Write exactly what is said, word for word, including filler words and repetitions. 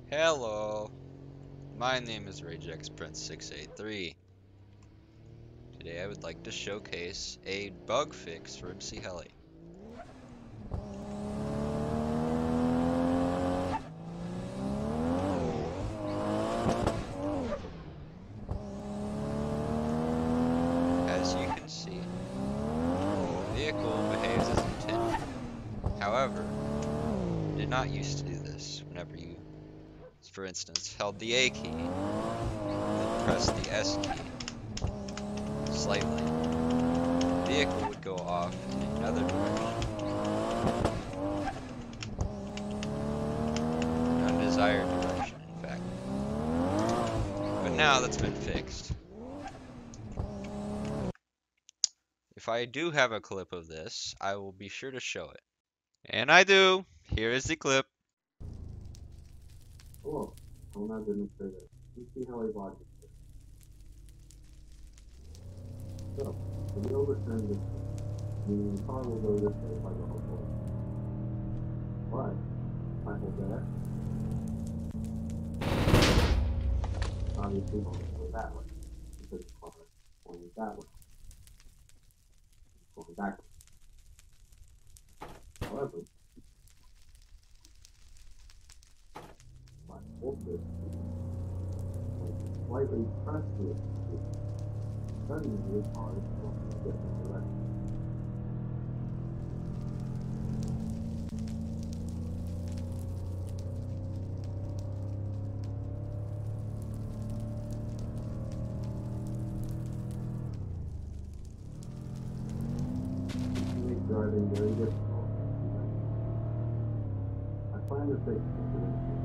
Hello, my name is Ragex Prince six eight three. Today I would like to showcase a bug fix for M C Heli. As you can see, the vehicle behaves as intended. However, you did not used to do this whenever you, for instance, held the A key, then pressed the S key slightly. The vehicle would go off in another direction. An undesired direction, in fact. But now that's been fixed. If I do have a clip of this, I will be sure to show it. And I do! Here is the clip. Hello, I'm not demonstrator. You see how he logic is. So, the wheel will turn this way, meaning the car will go this way if I go forward. But, if I hold that, obviously going to go that way, because the car is going that way. It's going backwards. However, if I hold this, slightly press this, suddenly the car is going in a different direction. This makes driving very difficult. I plan to fix this